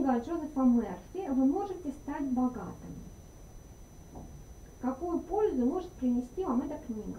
Книга Джозефа Мерфи «Вы можете стать богатым». Какую пользу может принести вам эта книга?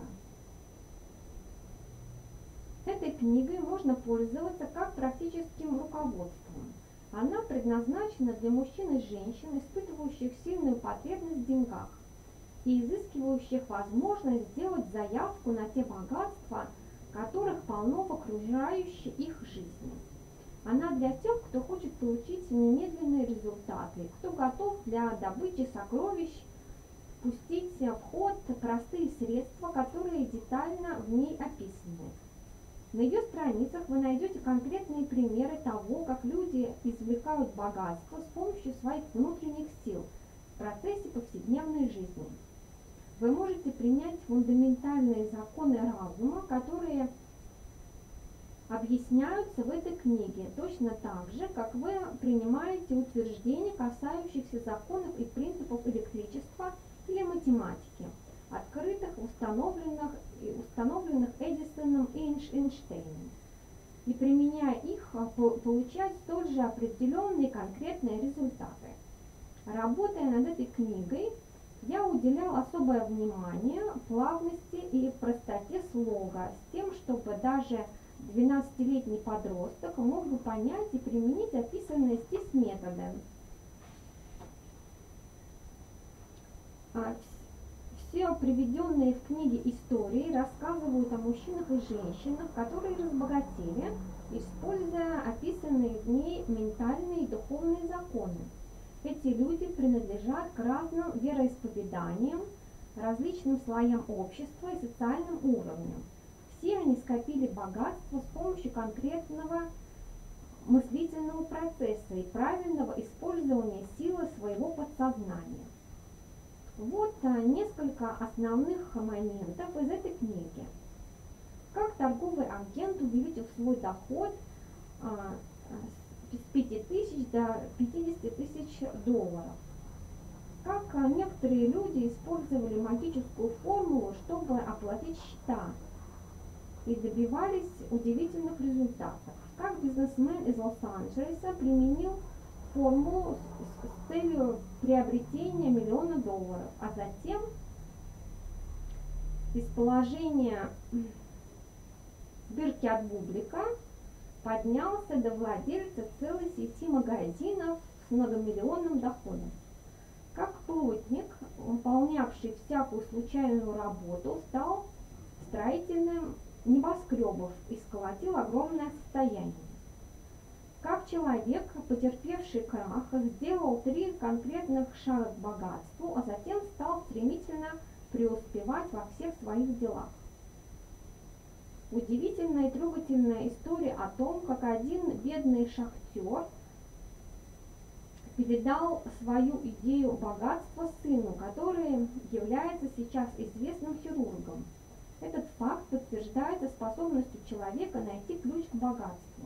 Этой книгой можно пользоваться как практическим руководством. Она предназначена для мужчин и женщин, испытывающих сильную потребность в деньгах и изыскивающих возможность сделать заявку на те богатства, которых полно в окружающей их жизни. Она для тех, кто хочет получить немедленные результаты, кто готов для добычи сокровищ пустить в ход простые средства, которые детально в ней описаны. На ее страницах вы найдете конкретные примеры того, как люди извлекают богатство с помощью своих внутренних сил в процессе повседневной жизни. Вы можете принять фундаментальные законы разума, которые объясняются в этой книге, точно так же, как вы принимаете утверждения, касающихся законов и принципов электричества или математики, открытых, установленных Эдисоном и Эйнштейном, и, применяя их, получать столь же определенные конкретные результаты. Работая над этой книгой, я уделял особое внимание плавности и простоте слога, с тем, чтобы даже 12-летний подросток мог бы понять и применить описанные здесь методы. Все приведенные в книге истории рассказывают о мужчинах и женщинах, которые разбогатели, используя описанные в ней ментальные и духовные законы. Эти люди принадлежат к разным вероисповеданиям, различным слоям общества и социальным уровням. Все они скопили богатство с помощью конкретного мыслительного процесса и правильного использования силы своего подсознания. Вот несколько основных моментов из этой книги. Как торговый агент увеличил свой доход с 5000 до 50 тысяч долларов. Как некоторые люди использовали магическую формулу, чтобы оплатить счета и добивались удивительных результатов. Как бизнесмен из Лос-Анджелеса применил формулу с целью приобретения $1 миллиона, а затем из положения дырки от бублика поднялся до владельца целой сети магазинов с многомиллионным доходом. Как плотник, выполнявший всякую случайную работу, стал строителем небоскребов и сколотил огромное состояние. Как человек, потерпевший крах, сделал 3 конкретных шага к богатству, а затем стал стремительно преуспевать во всех своих делах. Удивительная и трогательная история о том, как один бедный шахтер передал свою идею богатства сыну, который является сейчас известным хирургом. Этот факт подтверждается способностью человека найти ключ к богатству.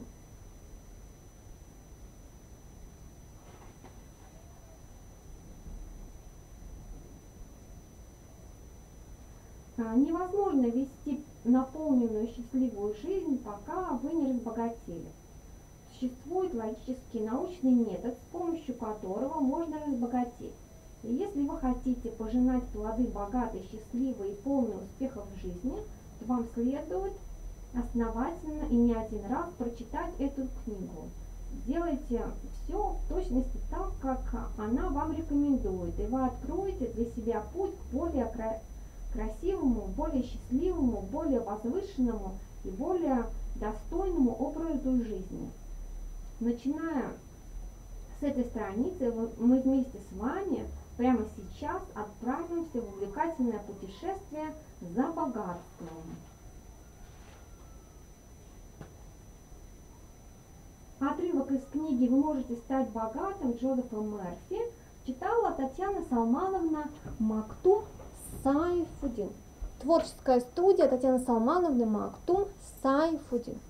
Невозможно вести наполненную счастливую жизнь, пока вы не разбогатели. Существует логический научный метод, с помощью которого можно разбогатеть. И если вы хотите пожинать плоды богатой, счастливой и полной успехов в жизни, то вам следует основательно и не один раз прочитать эту книгу. Делайте все в точности так, как она вам рекомендует, и вы откроете для себя путь к более красивому, более счастливому, более возвышенному и более достойному образу жизни. Начиная с этой страницы, мы вместе с вами прямо сейчас отправимся в увлекательное путешествие за богатством. Отрывок из книги «Вы можете стать богатым» Джозефа Мерфи читала Татьяна Салмановна Мактум Сайфудин. Творческая студия Татьяны Салмановны Мактум Сайфудин.